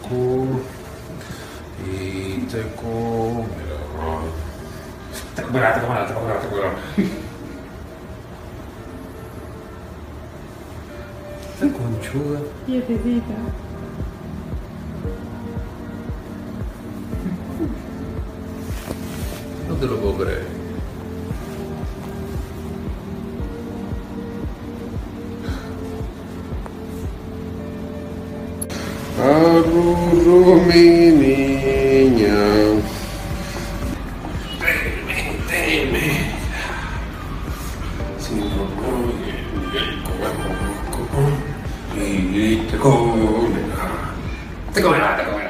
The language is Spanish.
conozco y te comerá. Te comerá, te comerá, te comerá, te comerá. Esta conchuda. Piececita. No te lo puedo creer. Arrurú, mi niña. Teme. Si no oye el coco y te comerá. Te comerá, te comerá.